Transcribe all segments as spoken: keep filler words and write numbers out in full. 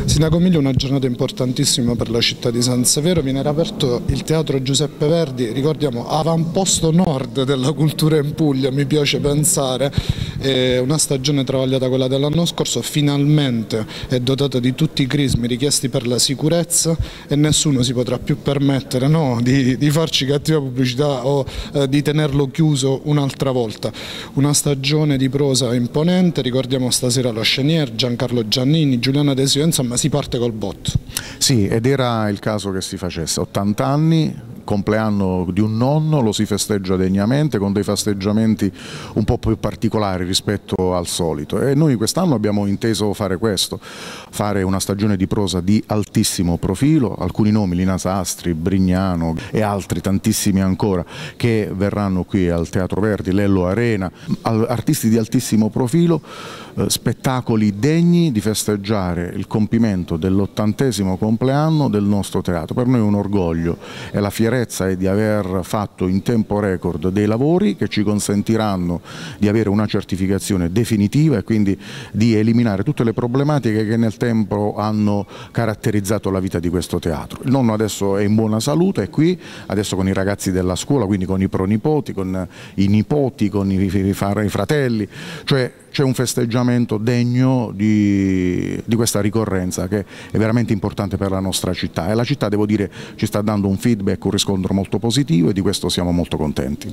Sindaco Milio, una giornata importantissima per la città di San Severo, viene riaperto il Teatro Giuseppe Verdi, ricordiamo avamposto nord della cultura in Puglia, mi piace pensare, è una stagione travagliata quella dell'anno scorso, finalmente è dotata di tutti i crismi richiesti per la sicurezza e nessuno si potrà più permettere no, di, di farci cattiva pubblicità o eh, di tenerlo chiuso un'altra volta. Una stagione di prosa imponente, ricordiamo stasera lo Chenier, Giancarlo Giannini, Giuliana Desio, insomma si parte col botto. Sì, ed era il caso che si facesse. ottanta anni, compleanno di un nonno, lo si festeggia degnamente con dei festeggiamenti un po' più particolari rispetto al solito e noi quest'anno abbiamo inteso fare questo, fare una stagione di prosa di altissimo profilo, alcuni nomi, Lina Sastri, Brignano e altri tantissimi ancora che verranno qui al Teatro Verdi, Lello Arena, artisti di altissimo profilo, eh, spettacoli degni di festeggiare il compimento dell'ottantesimo compleanno del nostro teatro. Per noi è un orgoglio, è la fierezza è di aver fatto in tempo record dei lavori che ci consentiranno di avere una certificazione definitiva e quindi di eliminare tutte le problematiche che nel tempo hanno caratterizzato la vita di questo teatro. Il nonno adesso è in buona salute, è qui, adesso con i ragazzi della scuola, quindi con i pronipoti, con i nipoti, con i, i, i fratelli, cioè c'è un festeggiamento degno di, di questa ricorrenza che è veramente importante per la nostra città e la città, devo dire, ci sta dando un feedback, un riscontro molto positivo e di questo siamo molto contenti.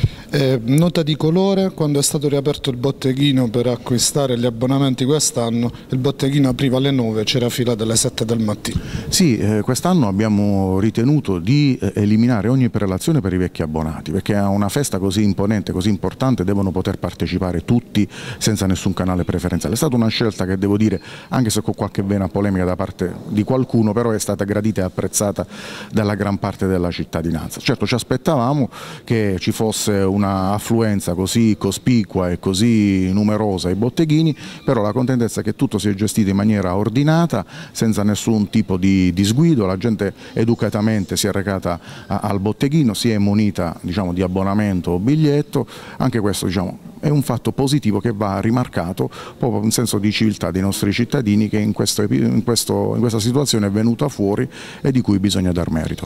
Eh, nota di colore, quando è stato riaperto il botteghino per acquistare gli abbonamenti quest'anno, il botteghino apriva alle nove, c'era fila dalle sette del mattino. Sì, eh, quest'anno abbiamo ritenuto di eh, eliminare ogni prelazione per i vecchi abbonati, perché a una festa così imponente, così importante, devono poter partecipare tutti senza nessun canale preferenziale. È stata una scelta che, devo dire, anche se con qualche vena polemica da parte di qualcuno, però è stata gradita e apprezzata dalla gran parte della cittadinanza. Certo, ci aspettavamo che ci fosse un una affluenza così cospicua e così numerosa ai botteghini, però la contentezza è che tutto si è gestito in maniera ordinata, senza nessun tipo di disguido, la gente educatamente si è recata a, al botteghino, si è munita, diciamo, di abbonamento o biglietto, anche questo, diciamo, è un fatto positivo che va rimarcato, proprio un senso di civiltà dei nostri cittadini che in, questo, in, questo, in questa situazione è venuta fuori e di cui bisogna dar merito.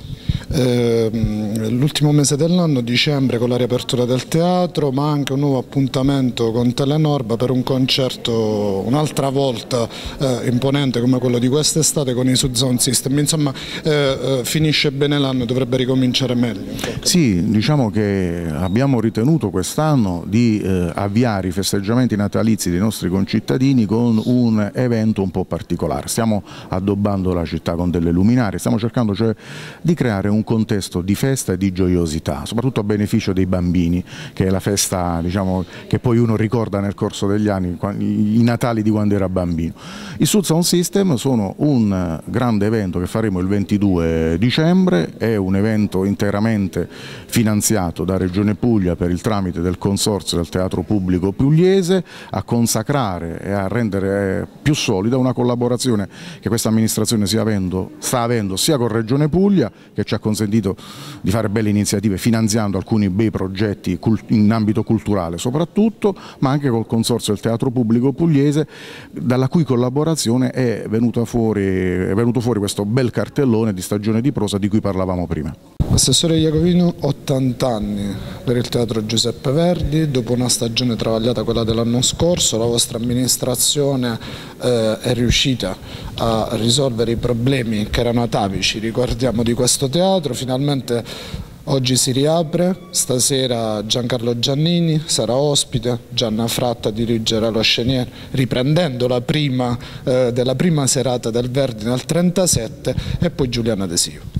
Eh, l'ultimo mese dell'anno, dicembre, con la riapertura del teatro, ma anche un nuovo appuntamento con Telenorba per un concerto un'altra volta eh, imponente come quello di quest'estate con i Sound System. Insomma, eh, eh, finisce bene l'anno, dovrebbe ricominciare meglio. Sì, diciamo che abbiamo ritenuto quest'anno di eh, avviare i festeggiamenti natalizi dei nostri concittadini con un evento un po' particolare. Stiamo addobbando la città con delle luminarie, stiamo cercando cioè di creare un contesto di festa e di gioiosità, soprattutto a beneficio dei bambini, che è la festa, diciamo, che poi uno ricorda nel corso degli anni, i Natali di quando era bambino. I Sound System sono un grande evento che faremo il ventidue dicembre, è un evento interamente finanziato da Regione Puglia per il tramite del Consorzio del Teatro Pubblico Pugliese, a consacrare e a rendere più solida una collaborazione che questa amministrazione sia avendo, sta avendo sia con Regione Puglia, che ci ha consentito di fare belle iniziative finanziando alcuni bei progetti in ambito culturale soprattutto, ma anche col Consorzio del Teatro Pubblico Pugliese, dalla cui collaborazione è, venuta fuori, è venuto fuori questo bel cartellone di stagione di prosa di cui parlavamo prima. Assessore Iacovino, ottanta anni per il Teatro Giuseppe Verdi, dopo una stagione travagliata, quella dell'anno scorso, la vostra amministrazione eh, è riuscita a risolvere i problemi che erano atavici, ricordiamo, di questo teatro. Finalmente oggi si riapre, stasera Giancarlo Giannini sarà ospite, Gianna Fratta dirigerà lo Chenier, riprendendo la prima, eh, della prima serata del Verdi nel trentasette, e poi Giuliana Desio.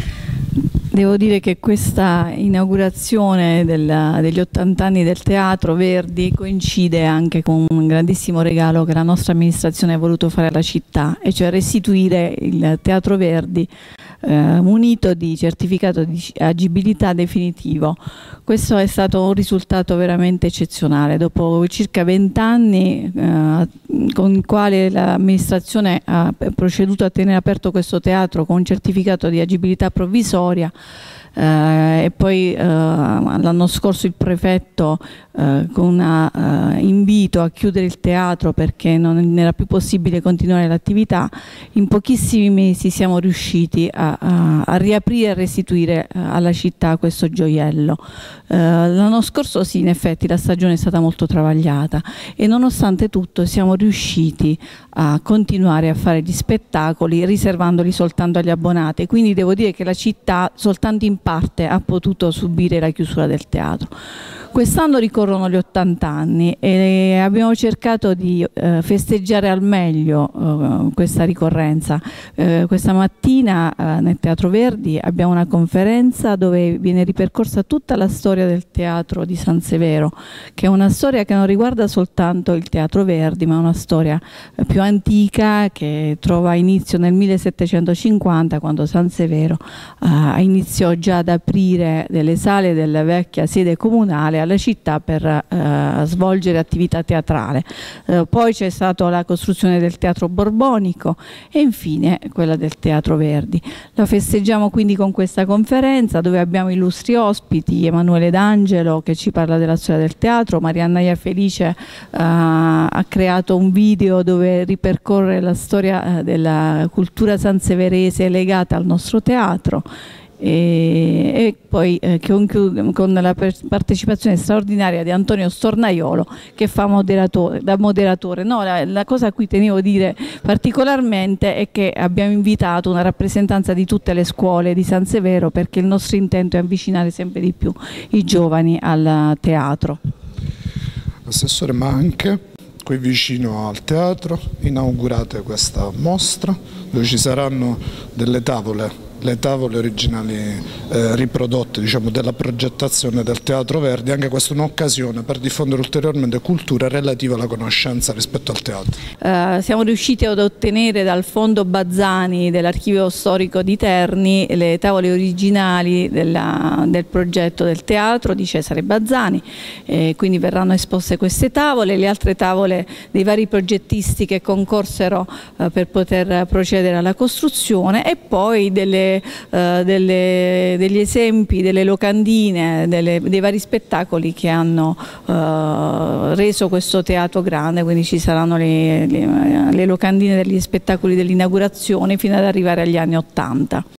Devo dire che questa inaugurazione del, degli ottanta anni del Teatro Verdi coincide anche con un grandissimo regalo che la nostra amministrazione ha voluto fare alla città, e cioè restituire il Teatro Verdi eh, munito di certificato di agibilità definitivo. Questo è stato un risultato veramente eccezionale. Dopo circa vent'anni eh, con il quale l'amministrazione ha proceduto a tenere aperto questo teatro con un certificato di agibilità provvisoria, eh, e poi eh, l'anno scorso il prefetto eh, con un eh, invito a chiudere il teatro perché non era più possibile continuare l'attività. In pochissimi mesi siamo riusciti a, a, a riaprire e a restituire eh, alla città questo gioiello. Eh, l'anno scorso sì, in effetti la stagione è stata molto travagliata e nonostante tutto siamo riusciti a continuare a fare gli spettacoli riservandoli soltanto agli abbonati, quindi devo dire che la città soltanto in parte ha potuto subire la chiusura del teatro. Quest'anno ricorrono gli ottanta anni e abbiamo cercato di eh, festeggiare al meglio eh, questa ricorrenza. Eh, questa mattina eh, nel Teatro Verdi abbiamo una conferenza dove viene ripercorsa tutta la storia del teatro di San Severo, che è una storia che non riguarda soltanto il Teatro Verdi, ma una storia eh, più antica che trova inizio nel millesettecentocinquanta, quando San Severo eh, iniziò già ad aprire delle sale della vecchia sede comunale alla città per eh, svolgere attività teatrale. Eh, poi c'è stata la costruzione del Teatro Borbonico e infine quella del Teatro Verdi. La festeggiamo quindi con questa conferenza dove abbiamo illustri ospiti: Emanuele D'Angelo che ci parla della storia del teatro, Marianna Iafelice eh, ha creato un video dove ripercorre la storia eh, della cultura sanseverese legata al nostro teatro. E, e poi eh, conclude con la partecipazione straordinaria di Antonio Stornaiolo che fa moderatore, da moderatore. No, la, la cosa a cui tenevo a dire particolarmente è che abbiamo invitato una rappresentanza di tutte le scuole di San Severo, perché il nostro intento è avvicinare sempre di più i giovani al teatro. Assessore, ma anche qui vicino al teatro inaugurate questa mostra dove ci saranno delle tavole, le tavole originali eh, riprodotte, diciamo, della progettazione del Teatro Verdi. Anche questa è un'occasione per diffondere ulteriormente cultura relativa alla conoscenza rispetto al teatro. Uh, siamo riusciti ad ottenere dal Fondo Bazzani dell'Archivio Storico di Terni le tavole originali della, del progetto del teatro di Cesare Bazzani, e quindi verranno esposte queste tavole, le altre tavole dei vari progettisti che concorsero uh, per poter procedere alla costruzione, e poi delle Uh, delle, degli esempi, delle locandine, delle, dei vari spettacoli che hanno uh, reso questo teatro grande. Quindi ci saranno le, le, le locandine degli spettacoli dell'inaugurazione fino ad arrivare agli anni ottanta.